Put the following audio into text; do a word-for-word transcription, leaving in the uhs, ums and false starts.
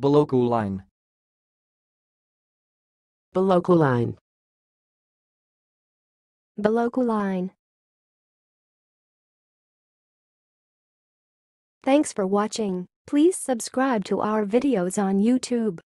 BILOCULINE. BILOCULINE. BILOCULINE. Thanks for watching. Please subscribe to our videos on YouTube.